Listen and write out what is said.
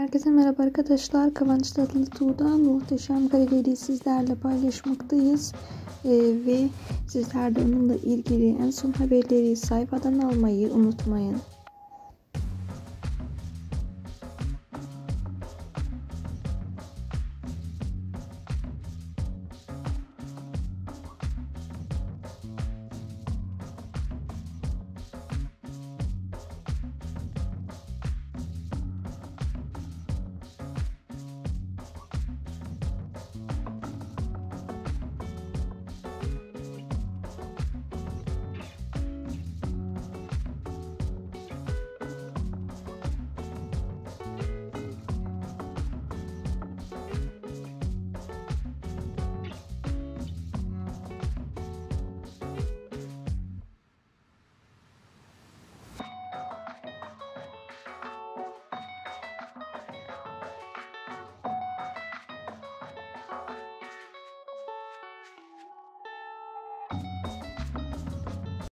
Herkese merhaba arkadaşlar. Kıvanç Tatlıtuğ'dan muhteşem kareliği sizlerle paylaşmaktayız. Ve sizler de onunla ilgili en son haberleri sayfadan almayı unutmayın.